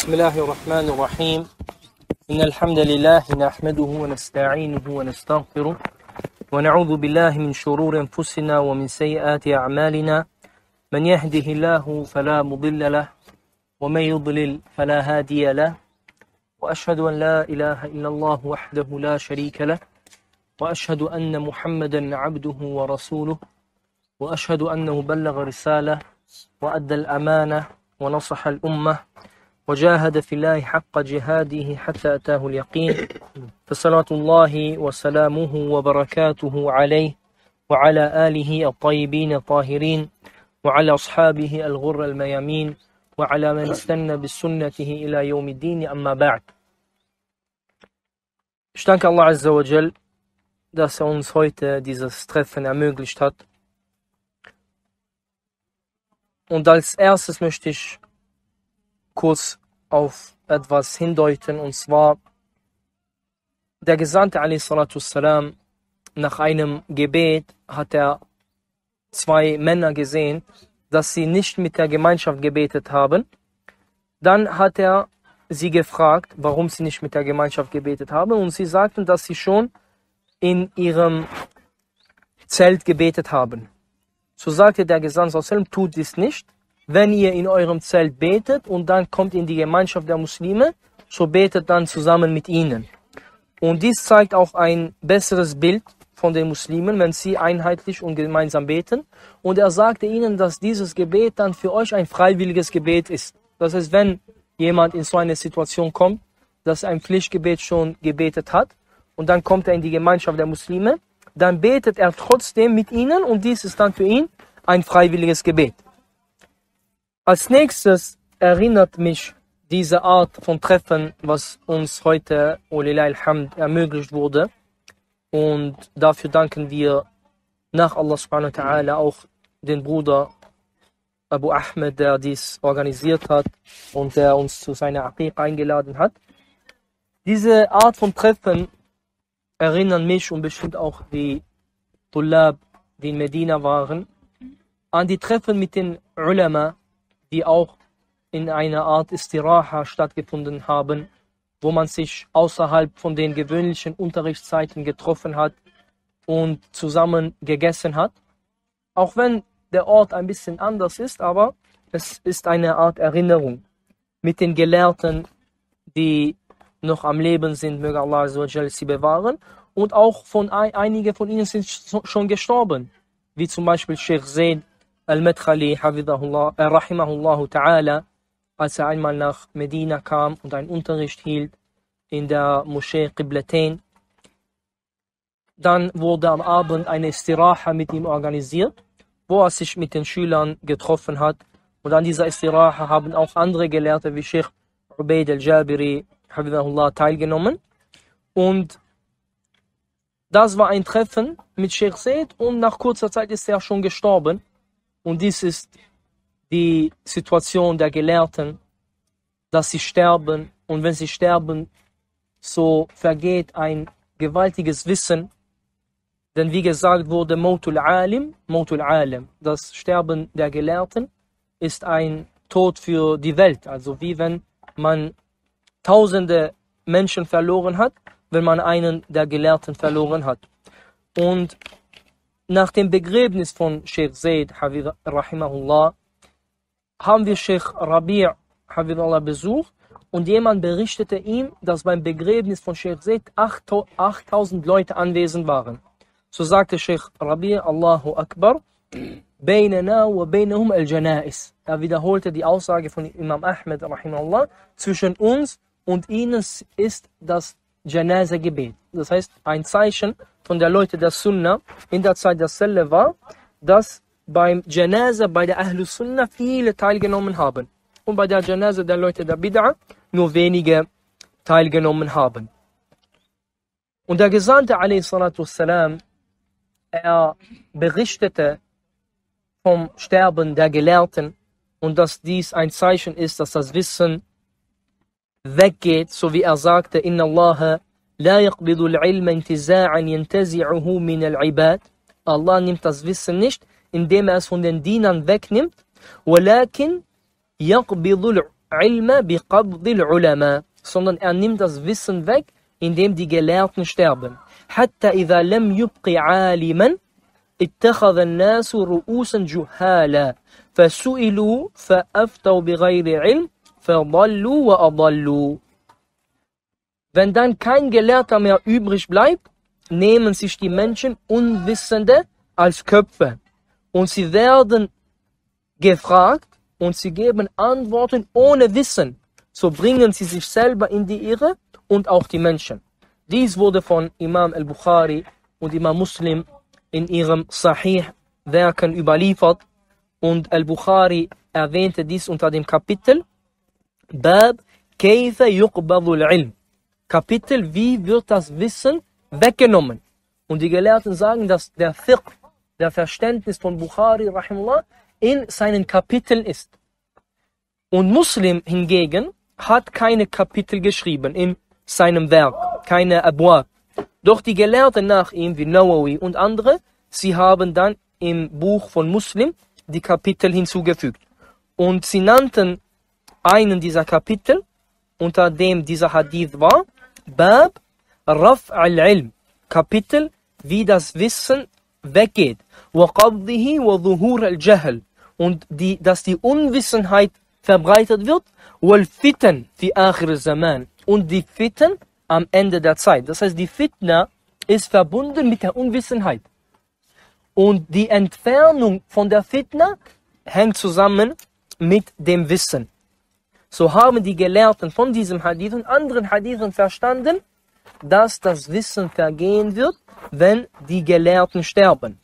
بسم الله الرحمن الرحيم إن الحمد لله نحمده ونستعينه ونستغفره ونعوذ بالله من شرور أنفسنا ومن سيئات أعمالنا من يهده الله فلا مضل له ومن يضلل فلا هادي له وأشهد أن لا إله إلا الله وحده لا شريك له وأشهد أن محمدا عبده ورسوله وأشهد أنه بلغ رسالة وأدى الأمانة ونصح الأمة وجاهد في الله حق جهاده حتى أتاه اليقين فصلاة الله وسلامه وبركاته عليه وعلى آله الطيبين الطاهرين وعلى أصحابه الغر الميامين وعلى من استنى بسنته إلى يوم الدين أما بعد. Ich danke Allah Azza wa Jal, dass uns heute dieses Treffen ermöglicht hat. Und als erstes möchte ich kurz auf etwas hindeuten, und zwar der Gesandte a.s. nach einem Gebet hat er zwei Männer gesehen, dass sie nicht mit der Gemeinschaft gebetet haben. Dann hat er sie gefragt, warum sie nicht mit der Gemeinschaft gebetet haben, und sie sagten, dass sie schon in ihrem Zelt gebetet haben. So sagte der Gesandte, tut dies nicht. Wenn ihr in eurem Zelt betet und dann kommt in die Gemeinschaft der Muslime, so betet dann zusammen mit ihnen. Und dies zeigt auch ein besseres Bild von den Muslimen, wenn sie einheitlich und gemeinsam beten. Und er sagte ihnen, dass dieses Gebet dann für euch ein freiwilliges Gebet ist. Das heißt, wenn jemand in so eine Situation kommt, dass er ein Pflichtgebet schon gebetet hat und dann kommt er in die Gemeinschaft der Muslime, dann betet er trotzdem mit ihnen und dies ist dann für ihn ein freiwilliges Gebet. Als nächstes erinnert mich diese Art von Treffen, was uns heute, Walillahil Hamd, ermöglicht wurde. Und dafür danken wir nach Allah subhanahu wa ta'ala auch den Bruder Abu Ahmed, der dies organisiert hat und der uns zu seiner Aqiq eingeladen hat. Diese Art von Treffen erinnern mich und bestimmt auch die Tullab, die in Medina waren, an die Treffen mit den Ulama, die auch in einer Art Istiraha stattgefunden haben, wo man sich außerhalb von den gewöhnlichen Unterrichtszeiten getroffen hat und zusammen gegessen hat. Auch wenn der Ort ein bisschen anders ist, aber es ist eine Art Erinnerung mit den Gelehrten, die noch am Leben sind, möge Allah Azza wa Jalla sie bewahren. Und auch einige von ihnen sind schon gestorben, wie zum Beispiel Sheikh Zaid Al-Madkhali, rahimahullah ta'ala, als er einmal nach Medina kam und einen Unterricht hielt in der Moschee Qiblatain. Dann wurde am Abend eine Istiraha mit ihm organisiert, wo er sich mit den Schülern getroffen hat. Und an dieser Istiraha haben auch andere Gelehrte wie Sheikh Ubaid al-Jabiri teilgenommen. Und das war ein Treffen mit Sheikh Zaid und nach kurzer Zeit ist er schon gestorben. Und dies ist die Situation der Gelehrten, dass sie sterben. Und wenn sie sterben, so vergeht ein gewaltiges Wissen. Denn wie gesagt wurde, Mautul Alim, das Sterben der Gelehrten ist ein Tod für die Welt. Also wie wenn man tausende Menschen verloren hat, wenn man einen der Gelehrten verloren hat. Und nach dem Begräbnis von Sheikh Zaid, rahimahullah, haben wir Sheikh Rabi' hafidhahullah besucht und jemand berichtete ihm, dass beim Begräbnis von Sheikh Zaid 8000 Leute anwesend waren. So sagte Sheikh Rabi', Allahu Akbar, Bainana wa bainahum al-Janais. Er wiederholte die Aussage von Imam Ahmed, rahimahullah, zwischen uns und ihnen ist das Janaza-Gebet. Das heißt, ein Zeichen von der Leute der Sunna in der Zeit der Selle war, dass beim Janaza bei der Ahlus Sunna viele teilgenommen haben. Und bei der Janaza der Leute der Bid'a nur wenige teilgenommen haben. Und der Gesandte a.s. er berichtete vom Sterben der Gelehrten und dass dies ein Zeichen ist, dass das Wissen weggeht, so wie er sagte, Inna Allah la yaqbidu al-ilma intiza'an yantazi'uhu min al-ibad. Allah nimmt das Wissen nicht, indem er es von den Dienern wegnimmt, walakin yaqbidu ilma biqabdi al-ulama, sondern er nimmt das Wissen weg, indem die Gelehrten sterben. Hatta idha lam yubqi aliman اتخذ الناس رؤوسا جهالا فسئلوا فأفتوا بغير علم فضلوا وأضلوا. Wenn dann kein Gelehrter mehr übrig bleibt, nehmen sich die Menschen Unwissende als Köpfe und sie werden gefragt und sie geben Antworten ohne Wissen. So bringen sie sich selber in die Irre und auch die Menschen. Dies wurde von Imam al-Bukhari und Imam Muslim in ihrem Sahih-Werken überliefert und al-Bukhari erwähnte dies unter dem Kapitel Bab Kayfa yuqbadu al-ilm. Kapitel, wie wird das Wissen weggenommen? Und die Gelehrten sagen, dass der Fiqh, der Verständnis von Bukhari rahimahullah, in seinen Kapiteln ist. Und Muslim hingegen hat keine Kapitel geschrieben in seinem Werk, keine Abwab. Doch die Gelehrten nach ihm, wie Nawawi und andere, sie haben dann im Buch von Muslim die Kapitel hinzugefügt. Und sie nannten einen dieser Kapitel, unter dem dieser Hadith war, Bab Raf' al-Ilm, Kapitel, wie das Wissen weggeht, wa qabdihi wa dhuhur al-Jahl, und dass die Unwissenheit verbreitet wird, wal fitan fi akhir zaman, und die Fitn am Ende der Zeit. Das heißt, die Fitna ist verbunden mit der Unwissenheit. Und die Entfernung von der Fitna hängt zusammen mit dem Wissen. So haben die Gelehrten von diesem Hadith und anderen Hadithen verstanden, dass das Wissen vergehen wird, wenn die Gelehrten sterben.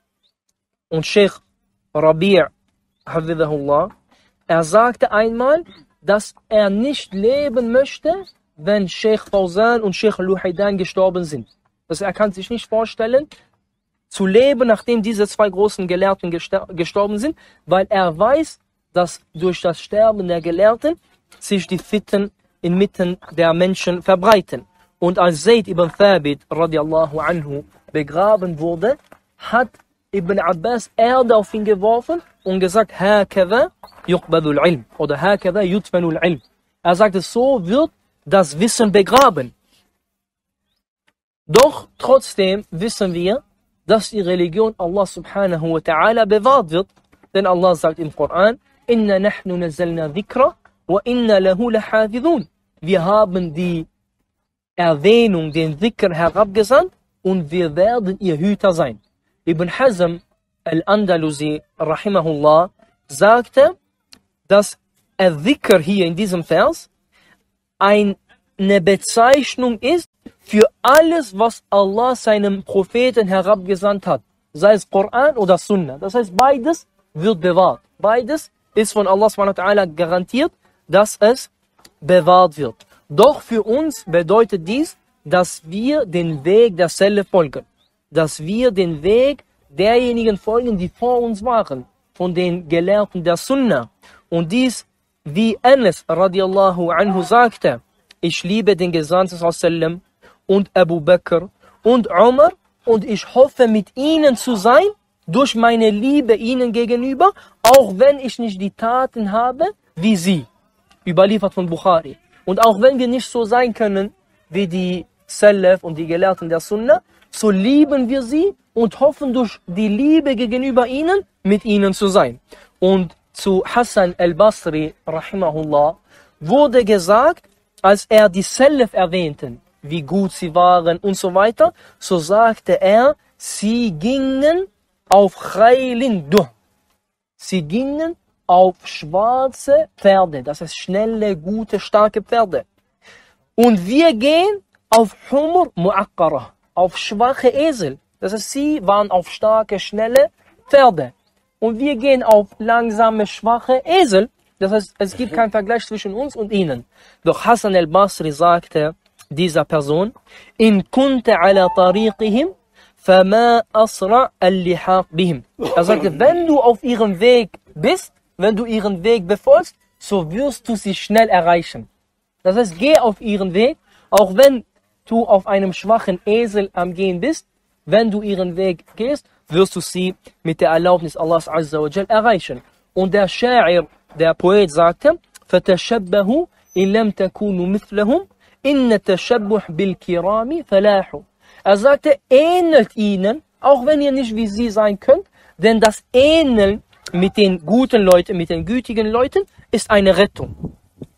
Und Sheikh Rabi' Hafidhahullah, er sagte einmal, dass er nicht leben möchte, wenn Sheikh Fawzan und Sheikh Luhaydan gestorben sind. Also er kann sich nicht vorstellen, zu leben, nachdem diese zwei großen Gelehrten gestorben sind, weil er weiß, dass durch das Sterben der Gelehrten sich die Fitnen inmitten der Menschen verbreiten. Und als Zayd ibn Thabit radiallahu anhu begraben wurde, hat Ibn Abbas Erde auf ihn geworfen und gesagt, Hakadha yuqbadul ilm oder Hakadha yudfanul ilm. Er sagte, so wird das Wissen begraben. Doch trotzdem wissen wir, dass die Religion Allah subhanahu wa ta'ala bewahrt wird. Denn Allah sagt im Koran, Inna nahnu nazzalna dhikra wa inna lahu lahafidhun. Wir haben die Erwähnung, den Dhikr herabgesandt und wir werden ihr Hüter sein. Ibn Hazm al-Andalusi rahimahullah sagte, dass Dhikr hier in diesem Vers eine Bezeichnung ist für alles, was Allah seinem Propheten herabgesandt hat. Sei es Koran oder Sunnah. Das heißt, beides wird bewahrt. Beides ist von Allah subhanahu wa ta'ala garantiert, dass es bewahrt wird. Doch für uns bedeutet dies, dass wir den Weg der Salaf folgen. Dass wir den Weg derjenigen folgen, die vor uns waren. Von den Gelehrten der Sunnah. Und dies, wie Anas radiallahu anhu sagte, ich liebe den Gesandten sallam und Abu Bakr und Umar und ich hoffe mit ihnen zu sein, durch meine Liebe ihnen gegenüber, auch wenn ich nicht die Taten habe wie sie. Überliefert von Bukhari. Und auch wenn wir nicht so sein können wie die Salaf und die Gelehrten der Sunnah, so lieben wir sie und hoffen durch die Liebe gegenüber ihnen, mit ihnen zu sein. Und zu Hassan al-Basri, rahimahullah, wurde gesagt, als er die Salaf erwähnten, wie gut sie waren und so weiter, so sagte er, sie gingen auf Khaylin Duh. Sie gingen auf schwarze Pferde, das heißt schnelle, gute, starke Pferde. Und wir gehen auf Humur Mu'aqqara, auf schwache Esel. Das heißt, sie waren auf starke, schnelle Pferde. Und wir gehen auf langsame, schwache Esel. Das heißt, es gibt keinen Vergleich zwischen uns und ihnen. Doch Hassan al-Basri sagte dieser Person, In kunta ala tariqihim, fama asra al-lihaq bihim. Er sagte, wenn du auf ihrem Weg bist, wenn du ihren Weg befolgst, so wirst du sie schnell erreichen. Das heißt, geh auf ihren Weg, auch wenn du auf einem schwachen Esel am Gehen bist, wenn du ihren Weg gehst, wirst du sie mit der Erlaubnis Allahs Azza wa Jal erreichen. Und der Sha'ir, der Poet sagte, فَتَشَبَّهُ إِن لَمْ تَكُونُوا مِثْلَهُمْ إِنَّ التَّشَبُّهَ بِالْكِرَامِ فَلَاحُ. Er sagte, ähnelt ihnen, auch wenn ihr nicht wie sie sein könnt, denn das Ähneln mit den guten Leuten, mit den gütigen Leuten, ist eine Rettung.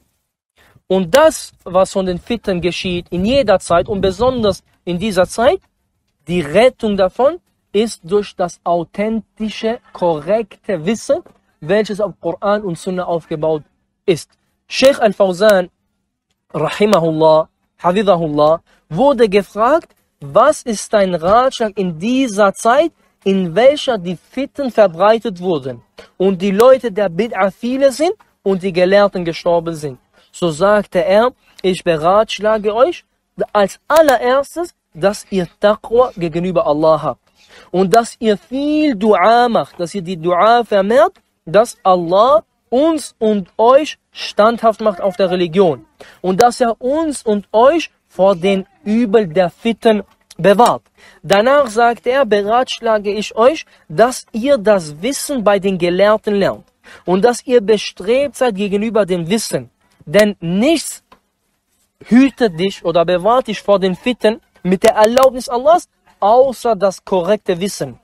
Und das, was von den Fitten geschieht in jeder Zeit und besonders in dieser Zeit, die Rettung davon ist durch das authentische, korrekte Wissen, welches auf Koran und Sunna aufgebaut ist. Sheikh Al-Fawzan, Rahimahullah, Hafidhahullah, wurde gefragt, was ist dein Ratschlag in dieser Zeit, in welcher die Fitten verbreitet wurden und die Leute der Bid'a viele sind und die Gelehrten gestorben sind. So sagte er, ich beratschlage euch als allererstes, dass ihr Taqwa gegenüber Allah habt und dass ihr viel Dua macht, dass ihr die Dua vermehrt, dass Allah uns und euch standhaft macht auf der Religion und dass er uns und euch vor den Übel der Fitten bewahrt. Danach sagte er, beratschlage ich euch, dass ihr das Wissen bei den Gelehrten lernt und dass ihr bestrebt seid gegenüber dem Wissen. Denn nichts hütet dich oder bewahrt dich vor den Fitten mit der Erlaubnis Allahs, außer das korrekte Wissen.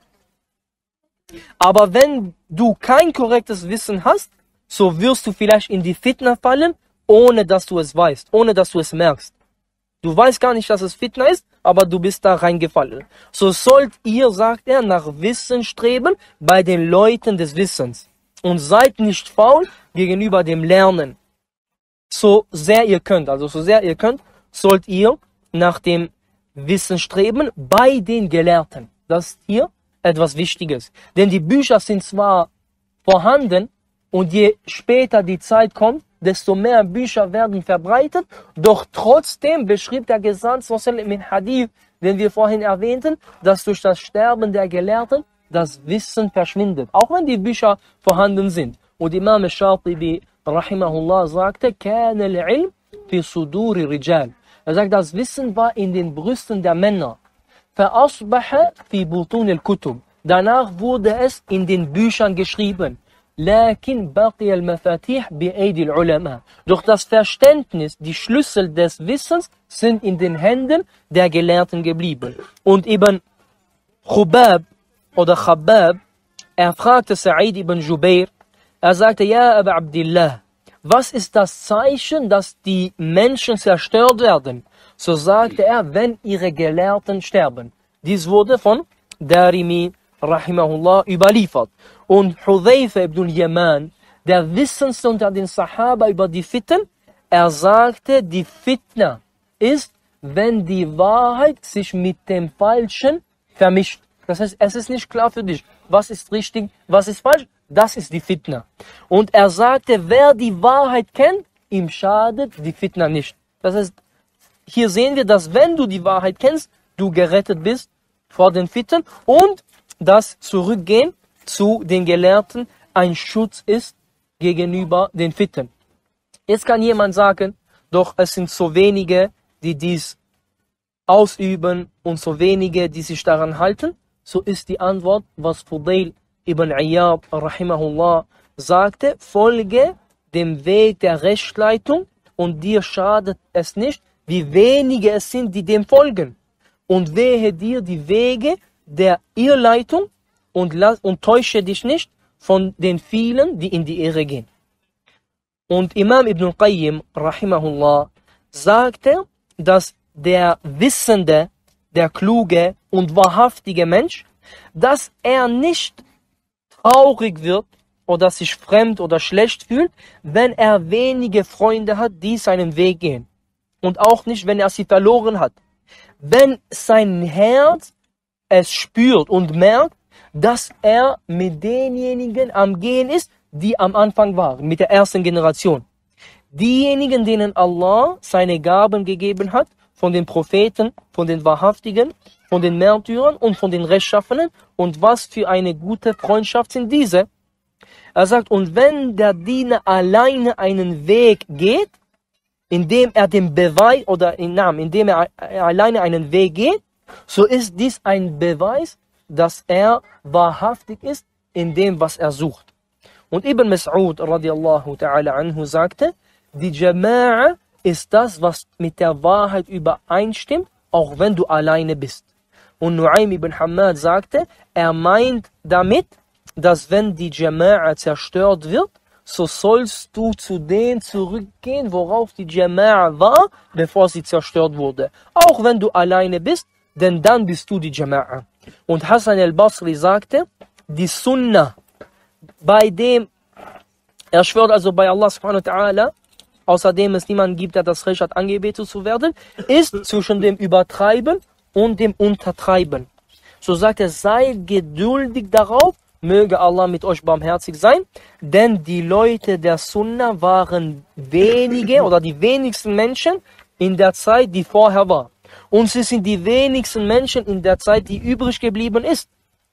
Aber wenn du kein korrektes Wissen hast, so wirst du vielleicht in die Fitna fallen, ohne dass du es weißt, ohne dass du es merkst. Du weißt gar nicht, dass es Fitna ist, aber du bist da reingefallen. So sollt ihr, sagt er, nach Wissen streben bei den Leuten des Wissens. Und seid nicht faul gegenüber dem Lernen. So sehr ihr könnt, sollt ihr nach dem Wissen streben bei den Gelehrten. Das ist hier etwas Wichtiges. Denn die Bücher sind zwar vorhanden und je später die Zeit kommt, desto mehr Bücher werden verbreitet, doch trotzdem beschrieb der Gesandte im Hadith, den wir vorhin erwähnten, dass durch das Sterben der Gelehrten das Wissen verschwindet, auch wenn die Bücher vorhanden sind. Und Imam Shatibi, Rahimahullah, sagte, كَانَ الْعِلْمِ فِي صُدُورِ رِجَالٍ. Er sagt, das Wissen war in den Brüsten der Männer. فَأَصْبَحَ فِي بُطُونِ الْكُتُبِ. Danach wurde es in den Büchern geschrieben. لكن بقي المفاتيح بأيدي العلماء. Doch das Verständnis, die Schlüssel des Wissens sind in den Händen der Gelehrten geblieben. Und Ibn Khubab oder Khabbab, er fragte Sa'id ibn Jubair, er sagte, ja, Aba Abdillah, was ist das Zeichen, dass die Menschen zerstört werden? So sagte er, wenn ihre Gelehrten sterben. Dies wurde von Darimi, Rahimahullah, überliefert. Und Hudhayfa ibn al-Yaman, der Wissendste unter den Sahaba über die Fitten, er sagte, die Fitna ist, wenn die Wahrheit sich mit dem Falschen vermischt. Das heißt, es ist nicht klar für dich, was ist richtig, was ist falsch, das ist die Fitna. Und er sagte, wer die Wahrheit kennt, ihm schadet die Fitna nicht. Das heißt, hier sehen wir, dass wenn du die Wahrheit kennst, du gerettet bist vor den Fitten und das Zurückgehen zu den Gelehrten ein Schutz ist gegenüber den Fitten. Jetzt kann jemand sagen, doch es sind so wenige, die dies ausüben und so wenige, die sich daran halten. So ist die Antwort, was Fudail ibn Iyad, Rahimahullah, sagte, folge dem Weg der Rechtsleitung und dir schadet es nicht, wie wenige es sind, die dem folgen. Und wehe dir die Wege der Irrleitung und täusche dich nicht von den vielen, die in die Irre gehen. Und Imam Ibn al-Qayyim, Rahimahullah, sagte, dass der Wissende, der kluge und wahrhaftige Mensch, dass er nicht traurig wird oder sich fremd oder schlecht fühlt, wenn er wenige Freunde hat, die seinen Weg gehen. Und auch nicht, wenn er sie verloren hat. Wenn sein Herz es spürt und merkt, dass er mit denjenigen am Gehen ist, die am Anfang waren, mit der ersten Generation. Diejenigen, denen Allah seine Gaben gegeben hat, von den Propheten, von den Wahrhaftigen, von den Märtyrern und von den Rechtschaffenen. Und was für eine gute Freundschaft sind diese? Er sagt, und wenn der Diener alleine einen Weg geht, indem er den Beweis oder indem er alleine einen Weg geht, so ist dies ein Beweis, dass er wahrhaftig ist in dem, was er sucht. Und Ibn Mas'ud radiallahu ta'ala anhu sagte, die Jama'a ist das, was mit der Wahrheit übereinstimmt, auch wenn du alleine bist. Und Nu'aym ibn Hammad sagte, er meint damit, dass wenn die Jama'a zerstört wird, so sollst du zu denen zurückgehen, worauf die Jama'a war, bevor sie zerstört wurde. Auch wenn du alleine bist, denn dann bist du die Jama'a. Und Hassan al-Basri sagte, die Sunnah, bei dem, er schwört also bei Allah subhanahu wa ta'ala, außerdem es niemanden gibt, der das Recht hat, angebetet zu werden, ist zwischen dem Übertreiben und dem Untertreiben. So sagt er, seid geduldig darauf, möge Allah mit euch barmherzig sein, denn die Leute der Sunna waren wenige oder die wenigsten Menschen in der Zeit, die vorher war. Und sie sind die wenigsten Menschen in der Zeit, die übrig geblieben ist.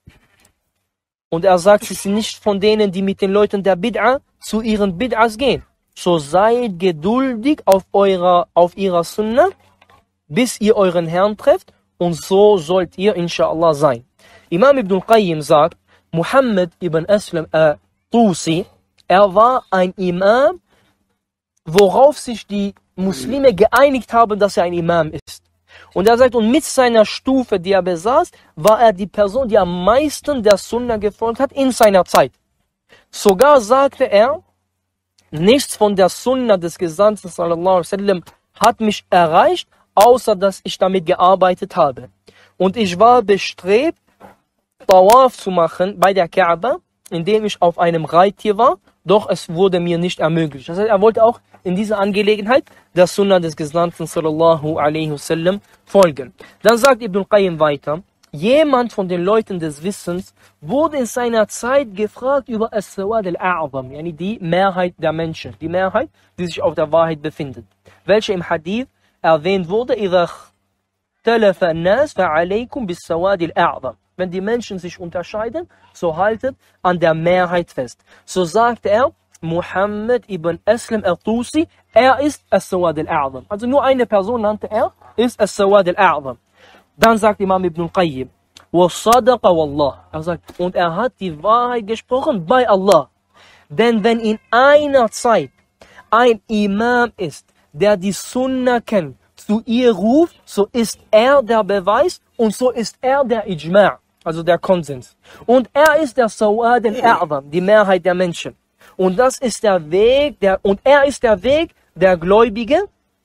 Und er sagt, sie sind nicht von denen, die mit den Leuten der Bid'a zu ihren Bid'as gehen. So seid geduldig auf ihrer Sunna, bis ihr euren Herrn trefft, und so sollt ihr inshallah sein. Imam Ibn al-Qayyim sagt, Muhammad ibn Aslam Tusi, er war ein Imam, worauf sich die Muslime geeinigt haben, dass er ein Imam ist. Und er sagt, und mit seiner Stufe, die er besaß, war er die Person, die am meisten der Sunna gefolgt hat in seiner Zeit. Sogar sagte er, nichts von der Sunna des Gesandten sallallahu alaihi wasallam hat mich erreicht, außer dass ich damit gearbeitet habe. Und ich war bestrebt, Tawaf zu machen bei der Kaaba, indem ich auf einem Reittier war, doch es wurde mir nicht ermöglicht. Das heißt, er wollte auch in dieser Angelegenheit der Sunna des Gesandten sallallahu alaihi wasallam folgen. Dann sagt Ibn al-Qayyim weiter, jemand von den Leuten des Wissens wurde in seiner Zeit gefragt über As-Sawad al-A'zam, yani die Mehrheit der Menschen, die Mehrheit, die sich auf der Wahrheit befindet, welche im Hadith erwähnt wurde, إِذَا اخْتَلَفَ النَّاسَ فَعَلَيْكُمْ بِالسَّوَادِ الْأَعْظَمِ. Wenn die Menschen sich unterscheiden, so haltet an der Mehrheit fest. So sagte er, Muhammad ibn Aslam al-Tusi, er ist As-Sawad al-A'zam. Also nur eine Person nannte er, ist As-Sawad al-A'zam. Dann sagt Imam Ibn al-Qayyim, وَصَدَقَ وَاللَّهِ. Er sagt, und er hat die Wahrheit gesprochen bei Allah. Denn wenn in einer Zeit ein Imam ist, der die Sunna kennt, zu ihr ruft, so ist er der Beweis und so ist er der Ijma', also der Konsens. Und er ist der Sawad al-A'zam, die Mehrheit der Menschen. Und das ist der Weg, er ist der Weg der Gläubigen,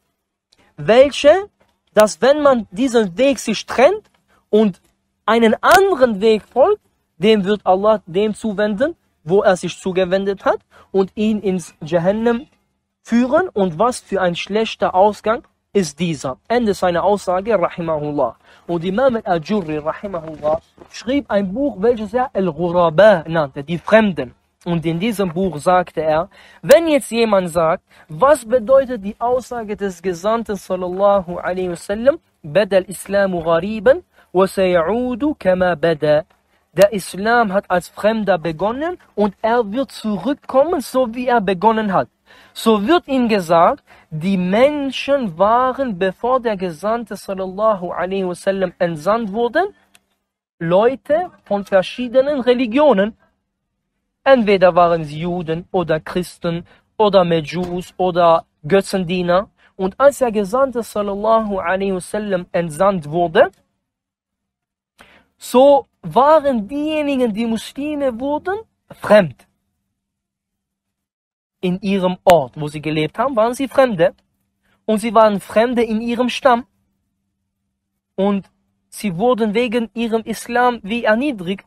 welche, dass wenn man diesen Weg sich trennt und einen anderen Weg folgt, dem wird Allah dem zuwenden, wo er sich zugewendet hat und ihn ins Jahannam führen. Und was für ein schlechter Ausgang ist dieser. Ende seiner Aussage, rahimahullah. Und Imam al-Ajurri, rahimahullah, schrieb ein Buch, welches er Al-Ghuraba nannte, die Fremden. Und in diesem Buch sagte er, wenn jetzt jemand sagt, was bedeutet die Aussage des Gesandten sallallahu alaihi wasallam, bada al-Islamu ghariban wa sayaudu kama bada. Der Islam hat als Fremder begonnen und er wird zurückkommen, so wie er begonnen hat. So wird ihm gesagt, die Menschen waren, bevor der Gesandte sallallahu alaihi wasallam entsandt wurde, Leute von verschiedenen Religionen. Entweder waren sie Juden oder Christen oder Medjus oder Götzendiener. Und als der Gesandte sallallahu alaihi wasallam entsandt wurde, so waren diejenigen, die Muslime wurden, fremd. In ihrem Ort, wo sie gelebt haben, waren sie Fremde. Und sie waren Fremde in ihrem Stamm. Und sie wurden wegen ihrem Islam wie erniedrigt.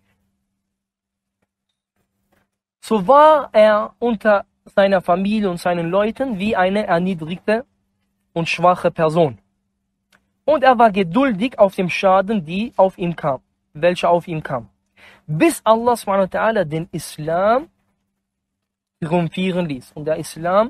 So war er unter seiner Familie und seinen Leuten wie eine erniedrigte und schwache Person. Und er war geduldig auf dem Schaden, welcher auf ihn kam. Bis Allah subhanahu wa ta'ala den Islam triumphieren ließ. Und der Islam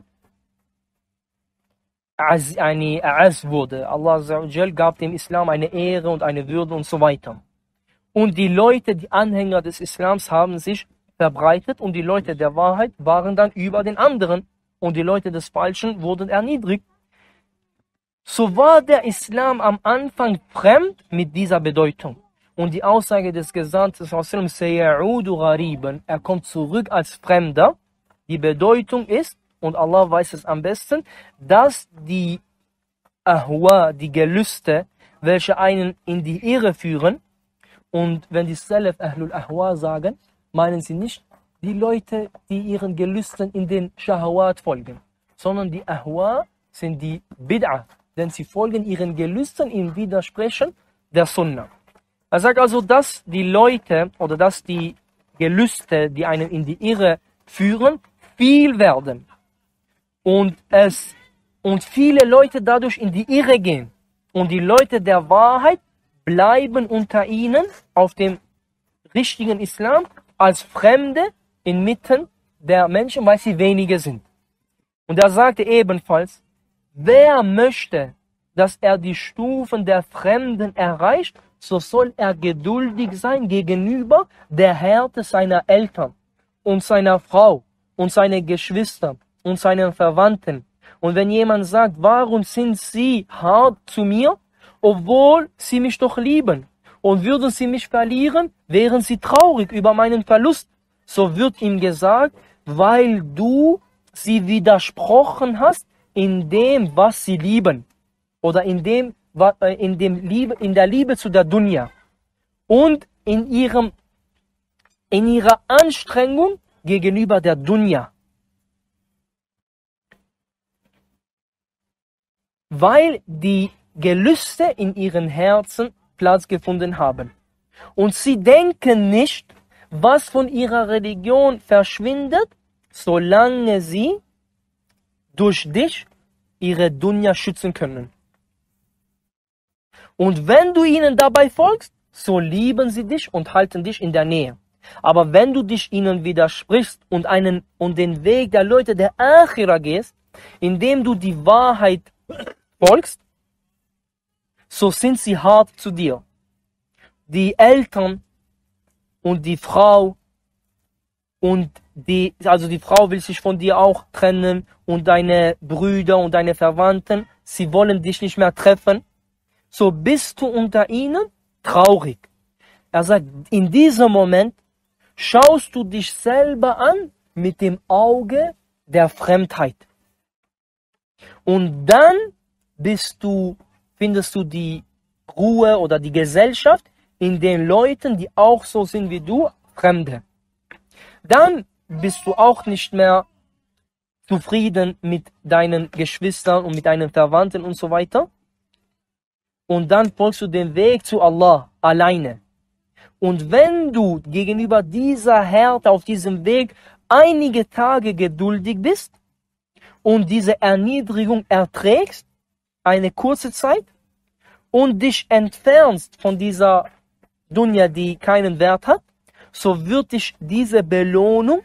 wurde. Allah gab dem Islam eine Ehre und eine Würde und so weiter. Und die Leute, die Anhänger des Islams, haben sich verbreitet und die Leute der Wahrheit waren dann über den anderen und die Leute des Falschen wurden erniedrigt. So war der Islam am Anfang fremd mit dieser Bedeutung. Und die Aussage des Gesandten, Sayya'udu ghariban, er kommt zurück als Fremder. Die Bedeutung ist, und Allah weiß es am besten, dass die Ahwa, die Gelüste, welche einen in die Irre führen, und wenn die Salaf Ahlul Ahwa sagen, meinen sie nicht die Leute, die ihren Gelüsten in den Shahawat folgen, sondern die Ahwa sind die Bid'ah, denn sie folgen ihren Gelüsten im Widersprechen der Sunnah. Er sagt also, dass die Leute oder dass die Gelüste, die einen in die Irre führen, viel werden und viele Leute dadurch in die Irre gehen und die Leute der Wahrheit bleiben unter ihnen auf dem richtigen Islam als Fremde inmitten der Menschen, weil sie wenige sind. Und er sagte ebenfalls, wer möchte, dass er die Stufen der Fremden erreicht, so soll er geduldig sein gegenüber der Härte seiner Eltern und seiner Frau und seiner Geschwister und seinen Verwandten. Und wenn jemand sagt, warum sind sie hart zu mir, obwohl sie mich doch lieben, und würden sie mich verlieren, wären sie traurig über meinen Verlust, so wird ihm gesagt, weil du sie widersprochen hast in dem, was sie lieben, oder in der Liebe zu der Dunya und in ihrer Anstrengung gegenüber der Dunya. Weil die Gelüste in ihren Herzen Platz gefunden haben. Und sie denken nicht, was von ihrer Religion verschwindet, solange sie durch dich ihre Dunya schützen können. Und wenn du ihnen dabei folgst, so lieben sie dich und halten dich in der Nähe. Aber wenn du dich ihnen widersprichst und den Weg der Leute der Akhira gehst, indem du die Wahrheit folgst, so sind sie hart zu dir. Die Eltern und die Frau also die Frau will sich von dir auch trennen und deine Brüder und deine Verwandten, sie wollen dich nicht mehr treffen. So bist du unter ihnen traurig. Er sagt, in diesem Moment schaust du dich selber an mit dem Auge der Fremdheit. Und dann findest du die Ruhe oder die Gesellschaft in den Leuten, die auch so sind wie du, Fremde. Dann bist du auch nicht mehr zufrieden mit deinen Geschwistern und mit deinen Verwandten und so weiter. Und dann folgst du den Weg zu Allah alleine. Und wenn du gegenüber dieser Härte auf diesem Weg einige Tage geduldig bist und diese Erniedrigung erträgst, eine kurze Zeit, und dich entfernst von dieser Dunya, die keinen Wert hat, so wird dich diese Belohnung,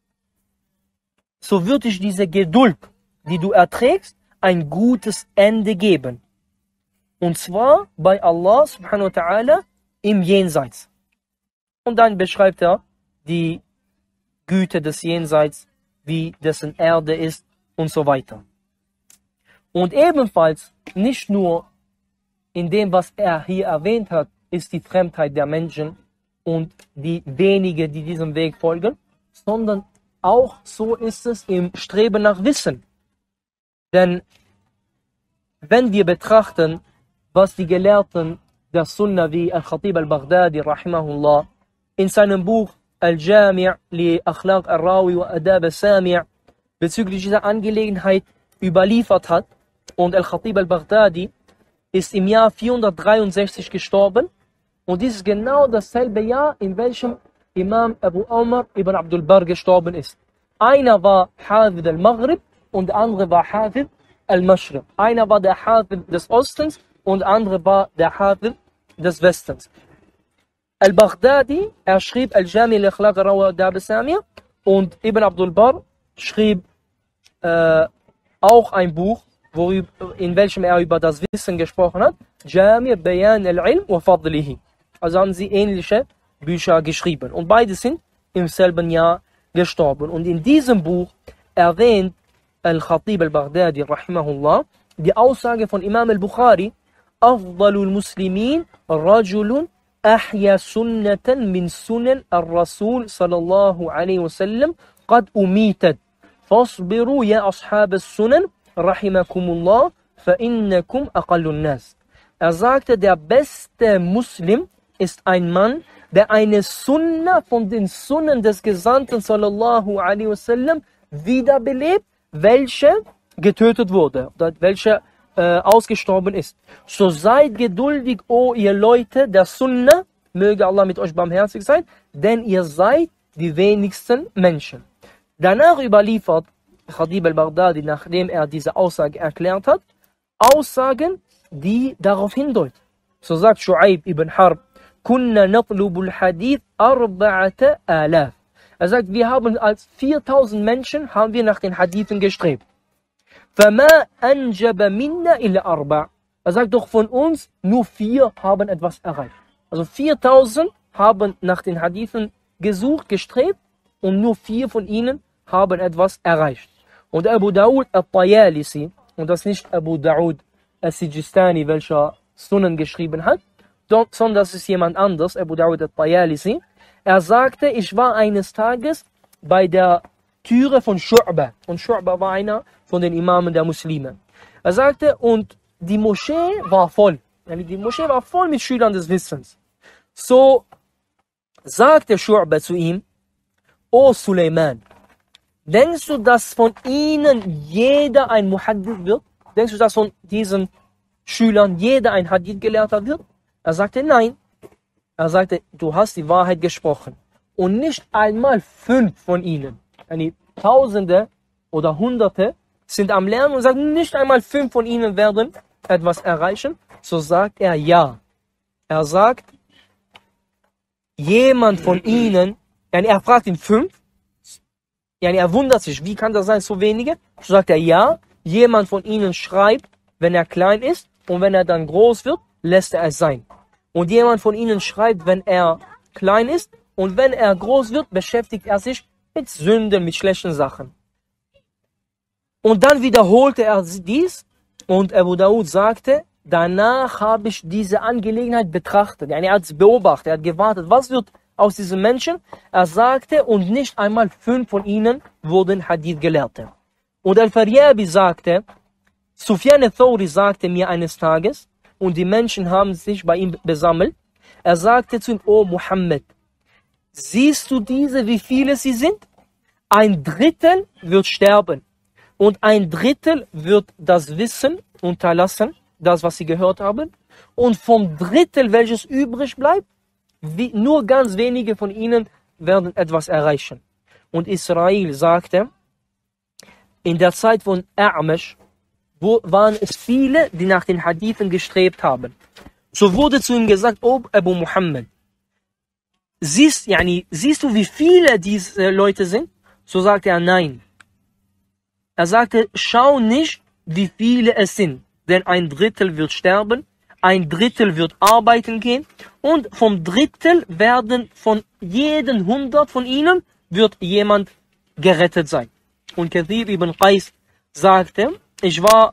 so wird dich diese Geduld, die du erträgst, ein gutes Ende geben. Und zwar bei Allah subhanahu wa ta'ala im Jenseits. Und dann beschreibt er die Güte des Jenseits, wie dessen Erde ist und so weiter. Und ebenfalls nicht nur in dem, was er hier erwähnt hat, ist die Fremdheit der Menschen und die wenigen, die diesem Weg folgen, sondern auch so ist es im Streben nach Wissen. Denn wenn wir betrachten, was die Gelehrten der Sunna wie Al-Khatib al-Baghdadi rahimahullah in seinem Buch Al-Jami' li Akhlaq al-Rawi wa Adab al-Sami' bezüglich dieser Angelegenheit überliefert hat, und Al-Khatib al-Baghdadi ist im Jahr 463 gestorben, und dies ist genau dasselbe Jahr, in welchem Imam Abu Umar ibn Abdul Barr gestorben ist. Einer war Hafid al-Maghrib und der andere war Hafid al-Mashriq. Einer war der Hafid des Ostens und der andere war der Hafid des Westens. Al-Baghdadi, er schrieb Al-Jami' li-Akhlaq al-Rawi wa Adab al-Sami', und Ibn Abdul Barr schrieb auch ein Buch, in welchem er über das Wissen gesprochen hat, Jami' Bayan al-Ilm wa Fadlihi. Also haben sie ähnliche Bücher geschrieben. Und beide sind im selben Jahr gestorben. Und in diesem Buch erwähnt Al-Khatib al-Baghdadi rahimahullah die Aussage von Imam al-Bukhari, Afdalul Muslimin Rajulun أحيا سنة من سنن الرسول صلى الله عليه وسلم قد أميتت فاصبروا يا أصحاب السنن رحمكم الله فإنكم أقل الناس. Er sagte, der beste Muslim ist ein Mann, der eine Sunna von den Sunnen des Gesandten sallallahu alaihi wasallam wiederbelebt, welche getötet wurde, welche ausgestorben ist. So seid geduldig, o ihr Leute der Sunna, möge Allah mit euch barmherzig sein, denn ihr seid die wenigsten Menschen. Danach überliefert Khatib al-Baghdadi, nachdem er diese Aussage erklärt hat, Aussagen, die darauf hindeuten. So sagt Shu'aib ibn Harb, Kunna natlubul hadith arba'ata alaf. Er sagt, wir haben als 4000 Menschen haben wir nach den Hadithen gestrebt. Fama anjaba minna illa arba'. Er sagt, doch von uns nur 4 haben etwas erreicht. Also 4000 haben nach den Hadithen gesucht, gestrebt und nur 4 von ihnen haben etwas erreicht. Und Abu Dawud al-Tayalisi, und das nicht Abu Dawud al-Sijistani, welcher Sunan geschrieben hat, sondern das ist jemand anders, Abu Dawud al-Tayalisi. Er sagte, ich war eines Tages bei der Türe von Shu'ba. Und Shu'ba war einer von den Imamen der Muslime. Er sagte, und die Moschee war voll. Die Moschee war voll mit Schülern des Wissens. So sagte Shu'ba zu ihm, O Suleiman, denkst du, dass von ihnen jeder ein Muhaddith wird? Denkst du, dass von diesen Schülern jeder ein Hadith Gelehrter wird? Er sagte, nein. Er sagte, du hast die Wahrheit gesprochen. Und nicht einmal 5 von ihnen, Tausende oder Hunderte, sind am Lernen und sagen, nicht einmal 5 von ihnen werden etwas erreichen. So sagt er, ja. Er sagt, jemand von ihnen, er fragt ihn 5, er wundert sich, wie kann das sein, so wenige? So sagt er, ja, jemand von ihnen schreibt, wenn er klein ist, und wenn er dann groß wird, lässt er es sein. Und jemand von ihnen schreibt, wenn er klein ist, und wenn er groß wird, beschäftigt er sich mit Sünden, mit schlechten Sachen. Und dann wiederholte er dies, und Abu Dawud sagte, danach habe ich diese Angelegenheit betrachtet. Er hat es beobachtet, er hat gewartet, was wird aus diesen Menschen? Er sagte, und nicht einmal 5 von ihnen wurden Hadith-Gelehrte. Und Al-Faryabi sagte, Sufyan al-Thawri sagte mir eines Tages, und die Menschen haben sich bei ihm besammelt, er sagte zu ihm, O Muhammad, siehst du diese, wie viele sie sind? 1/3 wird sterben und 1/3 wird das Wissen unterlassen, das, was sie gehört haben, und vom Drittel, welches übrig bleibt, nur ganz wenige von ihnen werden etwas erreichen. Und Israel sagte, in der Zeit von A'mash waren es viele, die nach den Hadithen gestrebt haben. So wurde zu ihm gesagt, O Abu Muhammad, siehst du, wie viele diese Leute sind? So sagte er, nein. Er sagte, schau nicht, wie viele es sind, denn 1/3 wird sterben, 1/3 wird arbeiten gehen, und vom Drittel werden von jeden 100 von ihnen wird jemand gerettet sein. Und Kathib ibn Qais sagte, ich war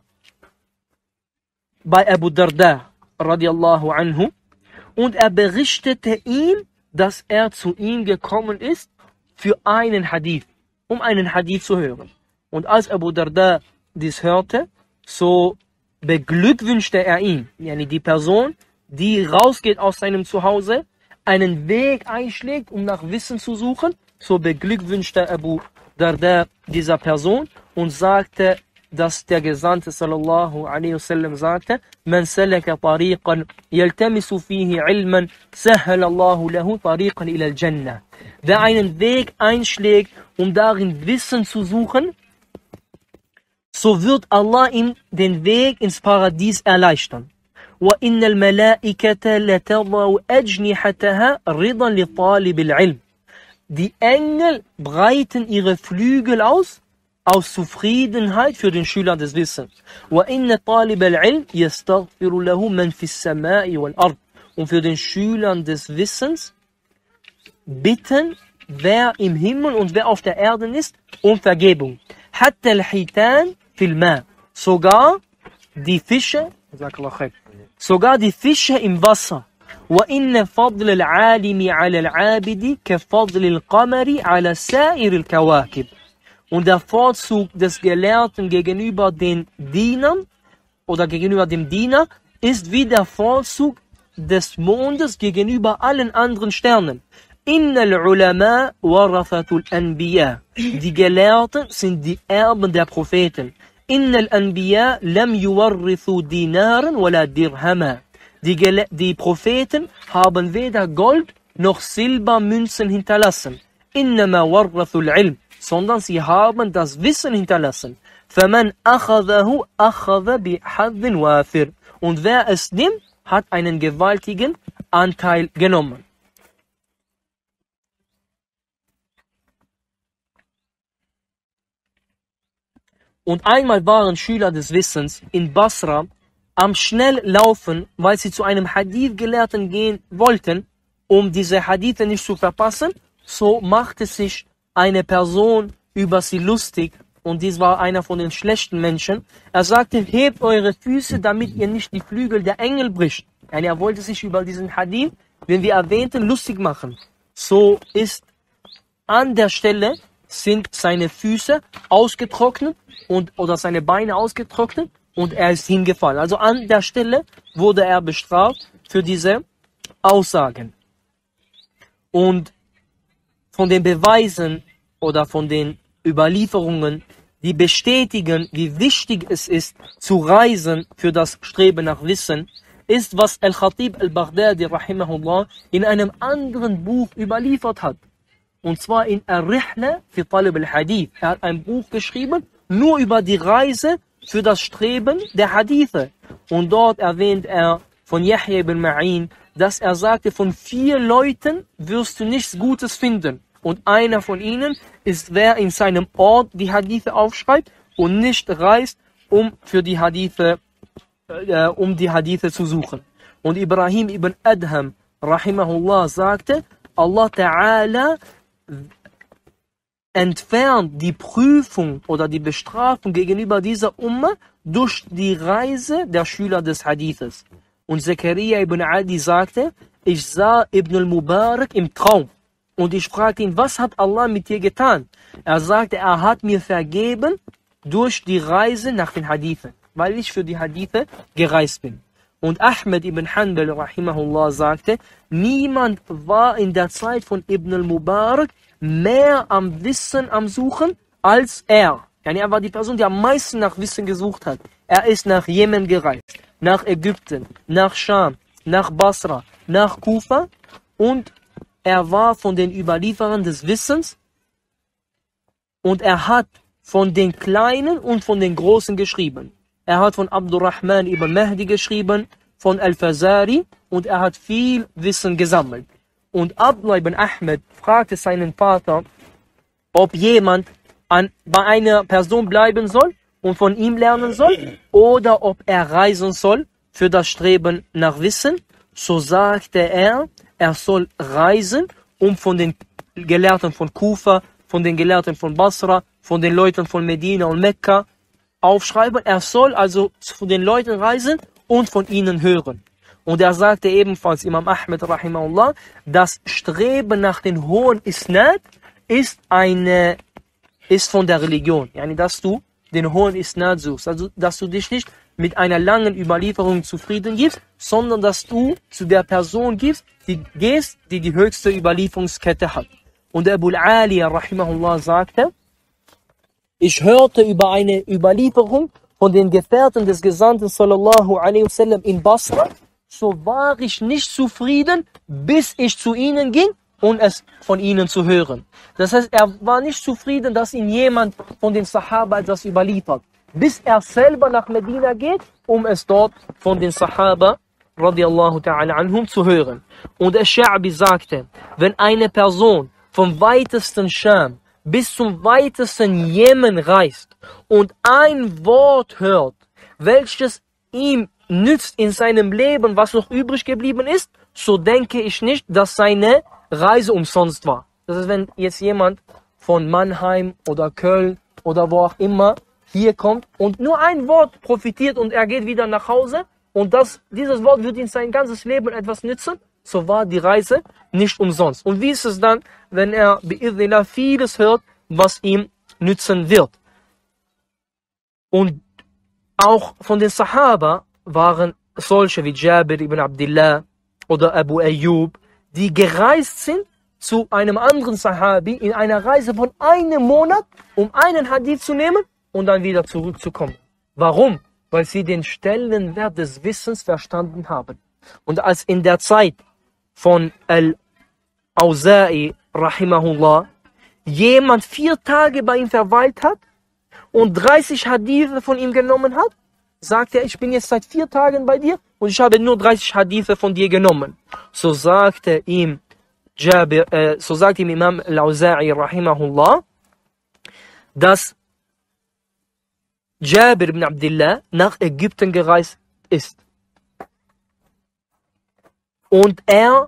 bei Abu Darda radiallahu anhu und er berichtete ihm, dass er zu ihm gekommen ist für einen Hadith, um einen Hadith zu hören. Und als Abu Darda dies hörte, so beglückwünschte er ihn, die Person, die rausgeht aus seinem Zuhause, einen Weg einschlägt, um nach Wissen zu suchen, so beglückwünschte Abu Darda dieser Person und sagte, dass der Gesandte sallallahu alaihi wasallam sagte, Man salaka tariqan yaltamisu fihi ilman, sahhala Allahu lahu tariqan ila al-Jannah. Wer einen Weg einschlägt, um darin Wissen zu suchen, so wird Allah ihm den Weg ins Paradies erleichtern. وَإِنَّ الْمَلَائِكَةَ لَتَضَعُ أَجْنِحَتَهَا رِضًا لِطَالِبِ الْعِلْمِ. Die Engel breiten ihre Flügel aus Zufriedenheit für den Schüler des Wissens. وَإِنَّ طَالِبَ الْعِلْمِ يَسْتَغْفِرُ لَهُ مَنْ فِي السَّمَاءِ وَالْأَرْضِ. Und für den Schülern des Wissens bitten, wer im Himmel und wer auf der Erde ist, um Vergebung. حَتَّى الْحِيتَانِ فِي الْمَاءِ. Sogar die Fische im Wasser. وَإِنَّ فَضْلَ الْعَالِمِ عَلَى الْعَابِدِ كَفَضْلِ الْقَمَرِ عَلَى سَائِرِ الْكَوَاكِبِ. Und der Vorzug des Gelehrten gegenüber den Dienern oder gegenüber dem Diener ist wie der Vorzug des Mondes gegenüber allen anderen Sternen. Innal ulama warathatul anbiya. Die Gelehrten sind die Erben der Propheten. Innal anbiya lam yuwarrithu dinaran wala dirhama. Die Propheten haben weder Gold noch Silbermünzen hinterlassen. Innama warrathul ilm. Sondern sie haben das Wissen hinterlassen. فَمَنْ أَخَذَهُ أَخَذَ بِحَظٍ وَافِرٍ. Und wer es nimmt, hat einen gewaltigen Anteil genommen. Und einmal waren Schüler des Wissens in Basra am Schnelllaufen, weil sie zu einem Hadith-Gelehrten gehen wollten, um diese Hadithe nicht zu verpassen. So machte sich eine Person über sie lustig, und dies war einer von den schlechten Menschen. Er sagte, hebt eure Füße, damit ihr nicht die Flügel der Engel bricht. Er wollte sich über diesen Hadith, den wir erwähnten, lustig machen. So ist an der Stelle, sind seine Füße ausgetrocknet oder seine Beine ausgetrocknet und er ist hingefallen. Also an der Stelle wurde er bestraft für diese Aussagen. Und von den Beweisen oder von den Überlieferungen, die bestätigen, wie wichtig es ist, zu reisen für das Streben nach Wissen, ist, was Al-Khatib al-Baghdadi rahimahullah in einem anderen Buch überliefert hat. Und zwar in Ar-Rihla fi Talib al-Hadith. Er hat ein Buch geschrieben, nur über die Reise für das Streben der Hadithe. Und dort erwähnt er von Yahya ibn Ma'in, dass er sagte, von 4 Leuten wirst du nichts Gutes finden. Und einer von ihnen ist, wer in seinem Ort die Hadithe aufschreibt und nicht reist, um die Hadithe zu suchen. Und Ibrahim ibn Adham, rahimahullah, sagte, Allah Ta'ala entfernt die Prüfung oder die Bestrafung gegenüber dieser Umma durch die Reise der Schüler des Hadithes. Und Zakaria ibn Adi sagte, ich sah Ibn al-Mubarak im Traum. Und ich fragte ihn, was hat Allah mit dir getan? Er sagte, er hat mir vergeben durch die Reise nach den Hadithen, weil ich für die Hadithe gereist bin. Und Ahmed ibn Hanbal, rahimahullah, sagte, niemand war in der Zeit von Ibn al-Mubarak mehr am Wissen am Suchen als er. Er war die Person, die am meisten nach Wissen gesucht hat. Er ist nach Jemen gereist, nach Ägypten, nach Scham, nach Basra, nach Kufa und er war von den Überlieferern des Wissens und er hat von den Kleinen und von den Großen geschrieben. Er hat von Abdurrahman ibn Mahdi geschrieben, von Al-Fazari und er hat viel Wissen gesammelt. Und Abdullah ibn Ahmed fragte seinen Vater, ob jemand bei einer Person bleiben soll und von ihm lernen soll oder ob er reisen soll für das Streben nach Wissen. So sagte er, er soll reisen, um von den Gelehrten von Kufa, von den Gelehrten von Basra, von den Leuten von Medina und Mekka aufschreiben. Er soll also zu den Leuten reisen und von ihnen hören. Und er sagte ebenfalls, Imam Ahmed rahimahullah, das Streben nach den hohen Isnad ist von der Religion. Dass du den hohen Isnad suchst. Also, dass du dich nicht mit einer langen Überlieferung zufrieden gibst, sondern dass du zu der Person gehst, die die höchste Überlieferungskette hat. Und Abu al-Aliya rahimahullah sagte, ich hörte über eine Überlieferung von den Gefährten des Gesandten sallallahu alaihi wasallam in Basra, so war ich nicht zufrieden, bis ich zu ihnen ging, um es von ihnen zu hören. Das heißt, er war nicht zufrieden, dass ihm jemand von den Sahaba etwas überliefert, bis er selber nach Medina geht, um es dort von den Sahaba radiallahu ta'ala anhum zu hören. Und Ash-Sha'bi sagte, wenn eine Person vom weitesten Scham bis zum weitesten Jemen reist und ein Wort hört, welches ihm nützt in seinem Leben, was noch übrig geblieben ist, so denke ich nicht, dass seine Reise umsonst war. Das ist, wenn jetzt jemand von Mannheim oder Köln oder wo auch immer hier kommt und nur ein Wort profitiert und er geht wieder nach Hause und dieses Wort wird ihm sein ganzes Leben etwas nützen, so war die Reise nicht umsonst. Und wie ist es dann, wenn er bi'idhnillah vieles hört, was ihm nützen wird? Und auch von den Sahaba waren solche wie Jabir ibn Abdullah oder Abu Ayyub, die gereist sind zu einem anderen Sahabi in einer Reise von einem Monat, um einen Hadith zu nehmen und dann wieder zurückzukommen. Warum? Weil sie den Stellenwert des Wissens verstanden haben. Und als in der Zeit von Al-Auza'i, rahimahullah, jemand 4 Tage bei ihm verweilt hat und 30 Hadithe von ihm genommen hat, sagt er, ich bin jetzt seit 4 Tagen bei dir und ich habe nur 30 Hadithe von dir genommen. So sagte ihm Imam Al-Auza'i, rahimahullah, dass Jabir ibn Abdullah nach Ägypten gereist ist. Und er,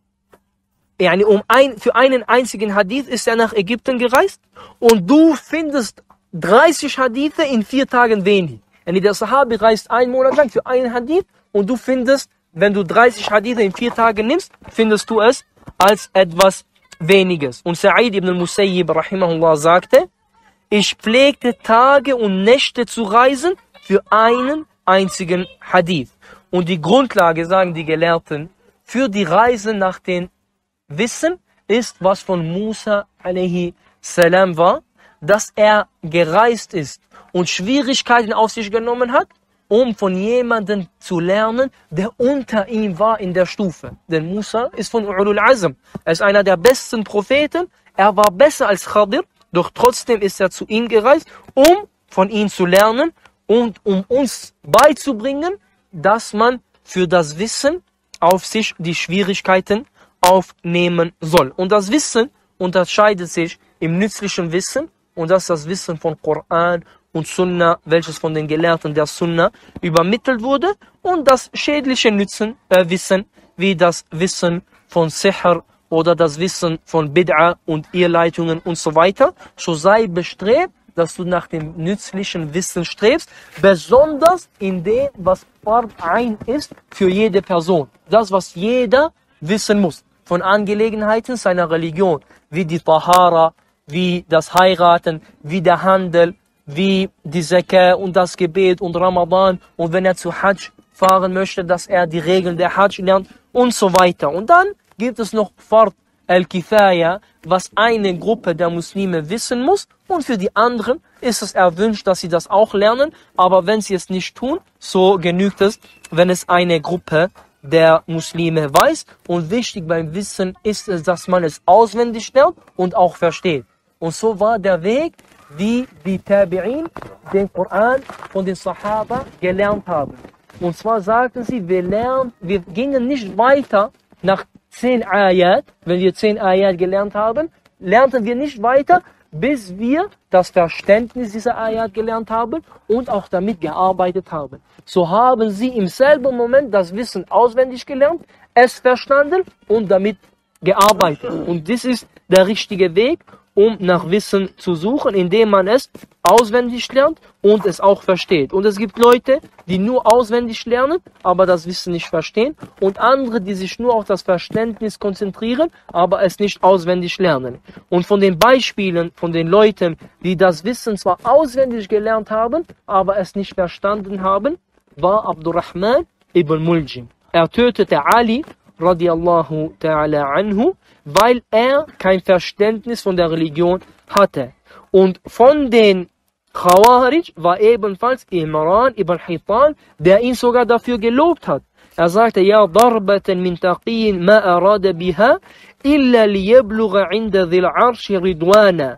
für einen einzigen Hadith ist er nach Ägypten gereist und du findest 30 Hadithe in 4 Tagen wenig. Der Sahabi reist 1 Monat lang für einen Hadith und du findest, wenn du 30 Hadithe in 4 Tagen nimmst, findest du es als etwas Weniges. Und Sa'id ibn al-Musayyib, rahimahullah, sagte, ich pflegte Tage und Nächte zu reisen für einen einzigen Hadith. Und die Grundlage, sagen die Gelehrten, für die Reise nach dem Wissen ist, was von Musa alaihi salam war, dass er gereist ist und Schwierigkeiten auf sich genommen hat, um von jemandem zu lernen, der unter ihm war in der Stufe. Denn Musa ist von Ulul Azm. Er ist einer der besten Propheten. Er war besser als Khadir, doch trotzdem ist er zu ihm gereist, um von ihm zu lernen und um uns beizubringen, dass man für das Wissen auf sich die Schwierigkeiten aufnehmen soll. Und das Wissen unterscheidet sich im nützlichen Wissen, und das ist das Wissen von Koran und Sunna, welches von den Gelehrten der Sunna übermittelt wurde, und das schädliche Wissen, wie das Wissen von Sihr oder das Wissen von Bid'a und Irrleitungen und so weiter. So sei bestrebt, dass du nach dem nützlichen Wissen strebst, besonders in dem, was Fard Ain ist für jede Person. Das, was jeder wissen muss, von Angelegenheiten seiner Religion, wie die Tahara, wie das Heiraten, wie der Handel, wie die Zakah und das Gebet und Ramadan, und wenn er zu Hajj fahren möchte, dass er die Regeln der Hajj lernt und so weiter. Und dann gibt es noch Fard al-Kifaya, was eine Gruppe der Muslime wissen muss, und für die anderen ist es erwünscht, dass sie das auch lernen, aber wenn sie es nicht tun, so genügt es, wenn es eine Gruppe der Muslime weiß. Und wichtig beim Wissen ist es, dass man es auswendig lernt und auch versteht. Und so war der Weg, wie die Tabi'in den Koran von den Sahaba gelernt haben. Und zwar sagten sie, wir gingen nicht weiter nach 10 Ayat, wenn wir 10 Ayat gelernt haben, lernten wir nicht weiter, bis wir das Verständnis dieser Ayat gelernt haben und auch damit gearbeitet haben. So haben sie im selben Moment das Wissen auswendig gelernt, es verstanden und damit gearbeitet. Und das ist der richtige Weg, um nach Wissen zu suchen, indem man es auswendig lernt und es auch versteht. Und es gibt Leute, die nur auswendig lernen, aber das Wissen nicht verstehen, und andere, die sich nur auf das Verständnis konzentrieren, aber es nicht auswendig lernen. Und von den Beispielen von den Leuten, die das Wissen zwar auswendig gelernt haben, aber es nicht verstanden haben, war Abdurrahman ibn Muljim. Er tötete Ali radiallahu ta'ala anhu, weil er kein Verständnis von der Religion hatte. Und von den Khawarij war ebenfalls Imran ibn Hitan, der ihn sogar dafür gelobt hat. Er sagte, ja, darbatan min taqiyin ma arada biha illa liyablugha inda dhil arshi ridwana.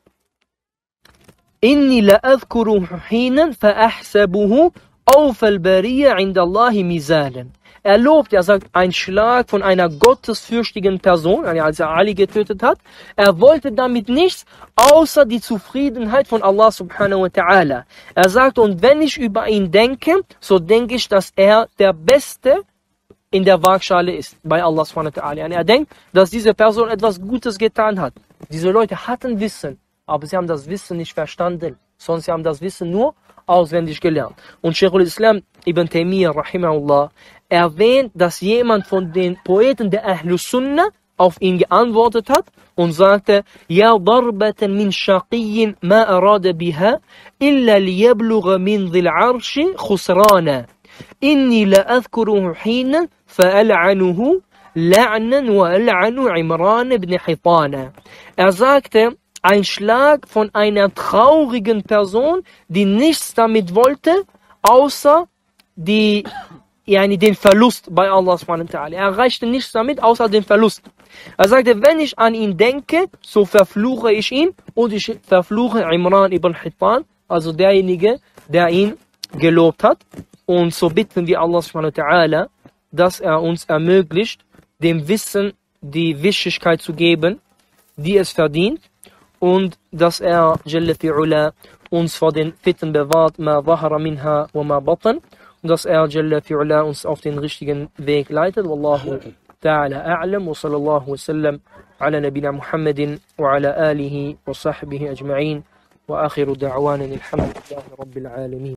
Inni la adhkuruhu hinan fa ahsabuhu awfa al-bariya inda Allahi mizalan. Er lobt, er sagt, ein Schlag von einer gottesfürchtigen Person, als er Ali getötet hat. Er wollte damit nichts, außer die Zufriedenheit von Allah subhanahu wa ta'ala. Er sagt, und wenn ich über ihn denke, so denke ich, dass er der Beste in der Waagschale ist, bei Allah subhanahu wa ta'ala. Er denkt, dass diese Person etwas Gutes getan hat. Diese Leute hatten Wissen, aber sie haben das Wissen nicht verstanden, sondern sie haben das Wissen nur auswendig gelernt. Und Sheikh al-Islam Ibn Taymiyyah rahimahullah erwähnt, dass jemand von den Poeten der Ahlus Sunnah auf ihn geantwortet hat und sagte: Ja darbatan min shaqiyyin ma arada biha illa liyablugha min dhil arshi khusrana inni la adhkuruhu hina fa'al'anuhu la'nan wa al'anu Imran ibn Hitana. Er sagte, ein Schlag von einer traurigen Person, die nichts damit wollte, außer den Verlust bei Allah subhanahu wa ta'ala. Er erreichte nichts damit, außer den Verlust. Er sagte, wenn ich an ihn denke, so verfluche ich ihn und ich verfluche Imran ibn Hitan, also derjenige, der ihn gelobt hat. Und so bitten wir Allah subhanahu wa ta'ala, dass er uns ermöglicht, dem Wissen die Wichtigkeit zu geben, die es verdient, und dass er Jalla fi'ula uns vor den Fitten bewahrt, ma zahara minha wa ma batan, und dass er Jalla fi'ula uns auf den richtigen Weg leitet. Wallahu ta'ala a'lam wa sallallahu wa sallam ala nabina Muhammadin wa ala alihi wa sahbihi ajma'in wa akhiru da'wana alhamdulillahi rabbil alamin.